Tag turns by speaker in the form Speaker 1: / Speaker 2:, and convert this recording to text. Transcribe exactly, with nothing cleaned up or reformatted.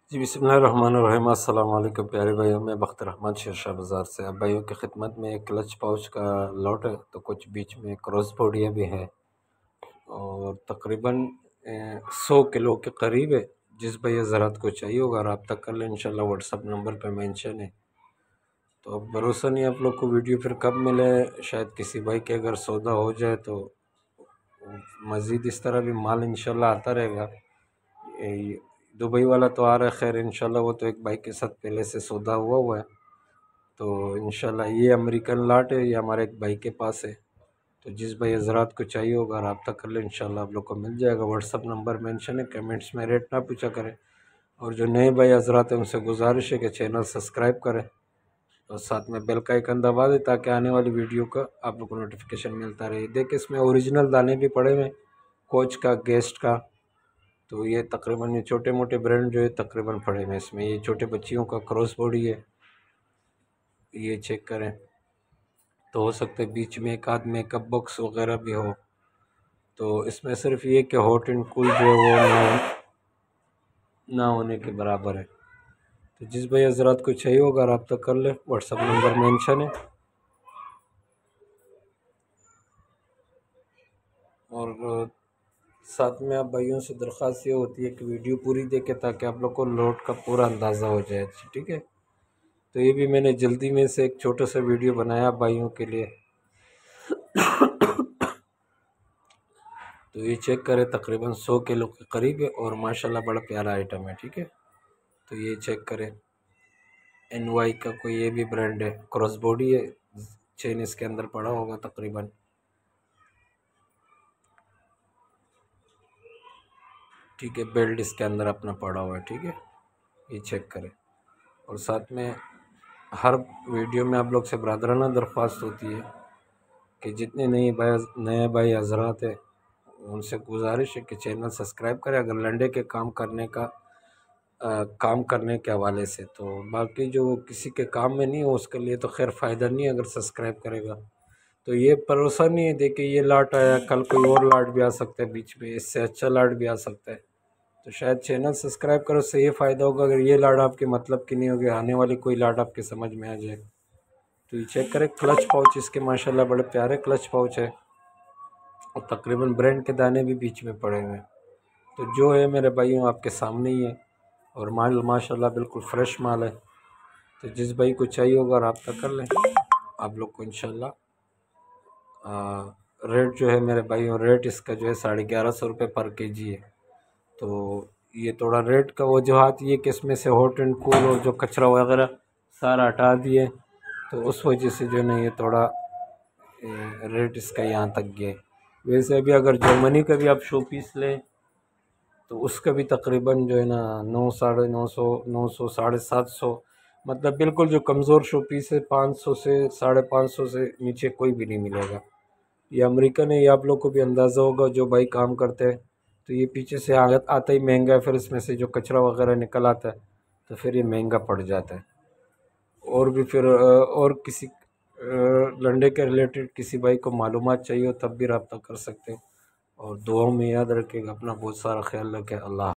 Speaker 1: जी बिस्मिल्लाहिर्रहमानिर्रहीम। अस्सलाम वालेकुम प्यारे भाइयों, मैं बख्तर रहमान शेरशाह बाज़ार से अब भाइयों की खिदमत में एक क्लच पाउच का लॉट है, तो कुछ बीच में क्रॉस बोडियाँ भी हैं और तकरीबन सौ किलो के करीब है। जिस भैया ज़रात को चाहिए होगा रब्ता कर लें, इंशाल्लाह व्हाट्सअप नंबर पे मेंशन है। तो अब भरोसा नहीं आप लोग को वीडियो फिर कब मिले, शायद किसी भाई के अगर सौदा हो जाए तो मज़ीद इस तरह भी माल इंशाल्लाह आता रहेगा। दुबई वाला तो आ रहा है, खैर इंशाल्लाह वो तो एक भाई के साथ पहले से सौदा हुआ हुआ है। तो इंशाल्लाह ये अमेरिकन लाट है, ये हमारे एक भाई के पास है। तो जिस भाई ज़रात को चाहिए होगा रब्ता कर ले, इंशाल्लाह आप लोग को मिल जाएगा। व्हाट्सअप नंबर मेंशन है, कमेंट्स में रेट ना पूछा करें। और जो नए भाई हज़रात हैं उनसे गुजारिश है कि चैनल सब्सक्राइब करें और साथ में बेल का आइकन दबा दें ताकि आने वाली वीडियो का आप लोग को नोटिफिकेशन मिलता रहे। देखिए इसमें ओरिजिनल दाने भी पड़े हुए, कोच का, गेस्ट का। तो ये तकरीबन ये छोटे मोटे ब्रांड जो है तकरीबन पड़े हुए इसमें। ये छोटे बच्चियों का क्रॉस बॉडी है, ये चेक करें। तो हो सकता है बीच में एक आध मेकअप बॉक्स वगैरह भी हो। तो इसमें सिर्फ ये कि हॉट एंड कूल जो है वो ना ना होने के बराबर है। तो जिस भाई हज़रात को चाहिए होगा रब्ता कर ले, व्हाट्सअप नंबर मेंशन है। और साथ में आप भाइयों से दरख्वास्त ये होती है कि वीडियो पूरी देखें ताकि आप लोग को लोड का पूरा अंदाज़ा हो जाए। ठीक है, तो ये भी मैंने जल्दी में से एक छोटा सा वीडियो बनाया भाइयों के लिए। तो ये चेक करें, तकरीबन सौ किलो के करीब है और माशाल्लाह बड़ा प्यारा आइटम है। ठीक है, तो ये चेक करें, एन वाई का कोई ये भी ब्रांड है, क्रॉस बॉडी है, चेन इसके अंदर पड़ा होगा तकरीबन। ठीक है, बेल्ट इसके अंदर अपना पड़ा हुआ है। ठीक है, ये चेक करें। और साथ में हर वीडियो में आप लोग से ब्रादराना दरख्वास्त होती है कि जितने नए भाई नए भाई हज़रात हैं उनसे गुजारिश है कि चैनल सब्सक्राइब करें अगर लंडे के काम करने का आ, काम करने के हवाले से। तो बाकी जो किसी के काम में नहीं हो उसके लिए तो खैर फ़ायदा नहीं है अगर सब्सक्राइब करेगा। तो ये भरोसा नहीं है, देखिए ये लाट आया, कल कोई और लाट भी आ सकता है, बीच में इससे अच्छा लाट भी आ सकता है। तो शायद चैनल सब्सक्राइब करो, उससे ये फ़ायदा होगा अगर ये लाट आपके मतलब की नहीं होगी, आने वाली कोई लाट आपके समझ में आ जाए। तो ये चेक करें, क्लच पाउच इसके माशाल्लाह बड़े प्यारे क्लच पाउच है और तकरीबन ब्रांड के दाने भी बीच में पड़े हुए हैं। तो जो है मेरे भाइयों आपके सामने ही है और माल माशाल्लाह बिल्कुल फ्रेश माल है। तो जिस भाई को चाहिए होगा रब्ता कर लें, आप लोग को इंशाल्लाह। रेट जो है मेरे भाइयों, रेट इसका जो है साढ़े ग्यारह सौ रुपये पर के जी है। तो ये थोड़ा रेट का वजूहत ये कि इसमें से हॉट एंड कूल और जो कचरा वगैरह सारा हटा दिए, तो उस वजह से जो है ना ये थोड़ा रेट इसका यहाँ तक गया है। वैसे अभी अगर जर्मनी का भी आप शो पीस लें तो उसका भी तकरीबन जो है ना नौ साढ़े नौ सौ नौ सौ साढ़े सात सौ, मतलब बिल्कुल जो कमज़ोर शो पीस है पाँच सौ से साढ़े पाँच सौ से नीचे कोई भी नहीं मिलेगा। ये अमेरिकन है, ये आप लोग को भी अंदाज़ा होगा जो भाई काम करते हैं। तो ये पीछे से आ, आता ही महंगा है, फिर इसमें से जो कचरा वगैरह निकल आता है तो फिर ये महंगा पड़ जाता है। और भी फिर और किसी लंडे के रिलेटेड किसी भाई को मालूमात चाहिए हो तब भी रब्ता कर सकते हैं। और दुआओं में याद रखिएगा, अपना बहुत सारा ख्याल रखें। अल्लाह।